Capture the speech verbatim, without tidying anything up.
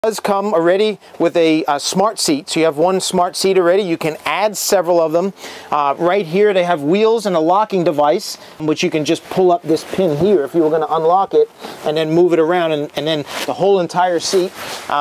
Does come already with a, a smart seat. So you have one smart seat already. You can add several of them. Uh, right here they have wheels and a locking device, which you can just pull up this pin here if you were going to unlock it and then move it around, and, and then the whole entire seat. Uh,